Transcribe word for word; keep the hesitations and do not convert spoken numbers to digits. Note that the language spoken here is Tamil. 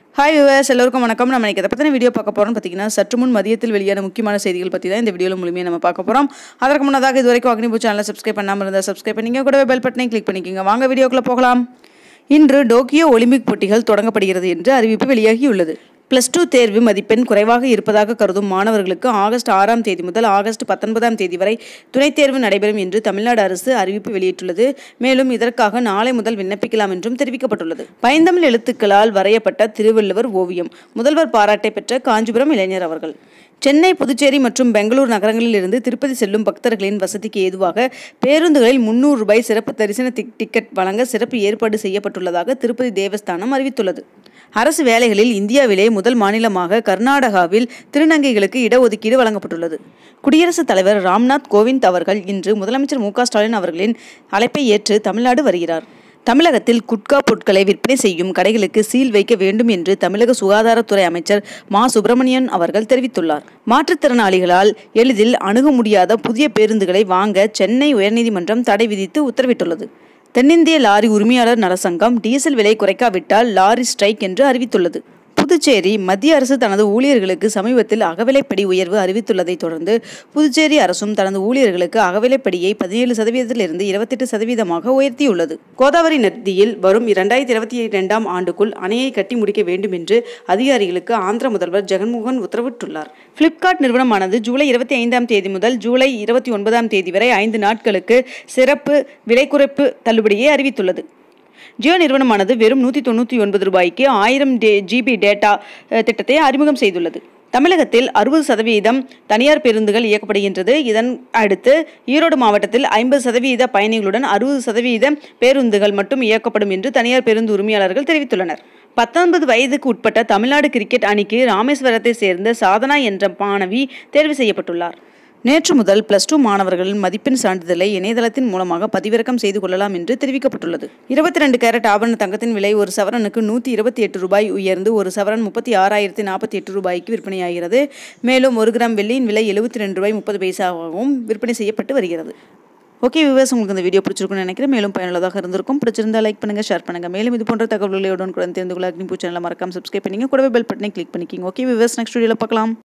ஹாய் வியூவர்ஸ், எல்லோருக்கும் வணக்கம். நம்ம இன்னைக்கு எதை பற்றின வீடியோ பார்க்க போகிறோம்னு பார்த்தீங்கன்னா, சற்று முன் மதியத்தில் வெளியான முக்கியமான செய்திகள் பற்றி தான் இந்த வீடியோவில் முழுமையாக நம்ம பார்க்க போகிறோம். அதற்கு முன்னதாக இது வரைக்கும் அக்னிபூ சேனலை சப்ஸ்கிரைப் பண்ணாமல் இருந்தால் சப்ஸ்கிரைப் பண்ணிங்க, கூடவே பெல் பட்டனை கிளிக் பண்ணிக்கோங்க. வாங்க வீடியோக்குள்ளே போகலாம். இன்று டோக்கியோ ஒலிம்பிக் போட்டிகள் தொடங்கப்படுகிறது என்று அறிவிப்பு வெளியாகியுள்ளது. பிளஸ் டூ தேர்வு மதிப்பெண் குறைவாக இருப்பதாக கருதும் மாணவர்களுக்கு ஆகஸ்ட் ஆறாம் தேதி முதல் ஆகஸ்ட் பத்தொன்பதாம் தேதி வரை துணைத் தேர்வு நடைபெறும் என்று தமிழ்நாடு அரசு அறிவிப்பு வெளியிட்டுள்ளது. மேலும் இதற்காக நாளை முதல் விண்ணப்பிக்கலாம் என்றும் தெரிவிக்கப்பட்டுள்ளது. பைந்தமிழ் எழுத்துக்களால் வரையப்பட்ட திருவள்ளுவர் ஓவியம் முதல்வர் பாராட்டை பெற்ற காஞ்சிபுரம் இளைஞர் அவர்கள். சென்னை, புதுச்சேரி மற்றும் பெங்களூர் நகரங்களில் இருந்து திருப்பதி செல்லும் பக்தர்களின் வசதிக்கு ஏதுவாக பேருந்துகளில் முன்னூறு ரூபாய் சிறப்பு தரிசன டிக்கெட் வழங்க சிறப்பு ஏற்பாடு செய்யப்பட்டுள்ளதாக திருப்பதி தேவஸ்தானம் அறிவித்துள்ளது. அரசு வேலைகளில் இந்தியாவிலே முதல் மாநிலமாக கர்நாடகாவில் திருநங்கைகளுக்கு இடஒதுக்கீடு வழங்கப்பட்டுள்ளது. குடியரசுத் தலைவர் ராம்நாத் கோவிந்த் அவர்கள் இன்று முதலமைச்சர் மு க ஸ்டாலின் அவர்களின் அழைப்பை ஏற்று தமிழ்நாடு வருகிறார். தமிழகத்தில் குட்கா பொருட்களை விற்பனை செய்யும் கடைகளுக்கு சீல் வைக்க வேண்டும் என்று தமிழக சுகாதாரத்துறை அமைச்சர் மா சுப்பிரமணியன் அவர்கள் தெரிவித்துள்ளார். மாற்றுத்திறனாளிகளால் எளிதில் அணுக முடியாத புதிய பேருந்துகளை வாங்க சென்னை உயர்நீதிமன்றம் தடை விதித்து உத்தரவிட்டுள்ளது. தென்னிந்திய லாரி உரிமையாளர் நலசங்கம் டீசல் விலை குறைக்காவிட்டால் லாரி ஸ்ட்ரைக் என்று அறிவித்துள்ளது. புதுச்சேரி மத்திய அரசு தனது ஊழியர்களுக்கு சமீபத்தில் அகவிலைப்படி உயர்வு அறிவித்துள்ளதை தொடர்ந்து புதுச்சேரி அரசும் தனது ஊழியர்களுக்கு அகவிலைப்படியை பதினேழு சதவீதத்திலிருந்து இருபத்தி எட்டு சதவீதமாக உயர்த்தியுள்ளது. கோதாவரி நதியில் வரும் இரண்டாயிரத்தி இருபத்தி இரண்டாம் ஆண்டுக்குள் அணையை கட்டி முடிக்க வேண்டும் என்று அதிகாரிகளுக்கு ஆந்திர முதல்வர் ஜெகன்மோகன் உத்தரவிட்டுள்ளார். பிளிப்கார்ட் நிறுவனமானது ஜூலை இருபத்தி ஐந்தாம் தேதி முதல் ஜூலை இருபத்தி ஒன்பதாம் தேதி வரை ஐந்து நாட்களுக்கு சிறப்பு விலை குறைப்பு தள்ளுபடியை அறிவித்துள்ளது. ஜியோ நிறுவனமானது வெறும் நூற்றி தொண்ணூற்றி ஒன்பது ரூபாய்க்கு ஆயிரம் டே ஜிபி டேட்டா திட்டத்தை அறிமுகம் செய்துள்ளது. தமிழகத்தில் அறுபது சதவீதம் தனியார் பேருந்துகள் இயக்கப்படுகின்றது. இதன் அடுத்து ஈரோடு மாவட்டத்தில் ஐம்பது சதவீத பயணிகளுடன் அறுபது சதவீத பேருந்துகள் மட்டும் இயக்கப்படும் என்று தனியார் பேருந்து உரிமையாளர்கள் தெரிவித்துள்ளனர். பத்தொன்பது வயதுக்கு உட்பட்ட தமிழ்நாடு கிரிக்கெட் அணிக்கு ராமேஸ்வரத்தை சேர்ந்த சாதனா என்ற மாணவி தேர்வு செய்யப்பட்டுள்ளார். நேற்று முதல் பிளஸ் டூ மாணவர்களின் மதிப்பெண் சான்றிதழை இணையதளத்தின் மூலமாக பதிவிறக்கம் செய்து கொள்ளலாம் என்று தெரிவிக்கப்பட்டுள்ளது. இருபத்தி ரெண்டு கேரட் ஆபரண தங்கத்தின் விலை ஒரு சவரனுக்கு நூற்றி இருபத்தி எட்டு ரூபாய் உயர்ந்து ஒரு சவரன் முப்பத்தி ஆறாயிரத்தி நாற்பத்தி எட்டு ரூபாய்க்கு விற்பனையாகிறது. மேலும் ஒரு கிராம் வெள்ளியின் விலை எழுபத்தி ரெண்டு ரூபாய் முப்பது பைசாவும் விற்பனை செய்யப்பட்டு வருகிறது. ஓகே வியூவர்ஸ், உங்களுக்கு இந்த வீடியோ பிடிச்சிருக்குன்னு நினைக்கிறேன். மேலும் பயனுள்ளதாக இருந்திருக்கும். பிடிச்சிருந்தா லைக் பண்ணுங்க, ஷேர் பண்ணுங்க. மேலும் இது போன்ற தகவல்களை உடனுக்குடன் தெரிந்து கொள்ள அக்னிபூ சேனலை மறக்காம சப்ஸ்கிரைப் பண்ணிங்க, கூடவே பெல் பட்டனை கிளிக் பண்ணிக்கிங்க. ஓகே வியூவர்ஸ், நெக்ஸ்ட் வீடியோவில் பார்க்கலாம்.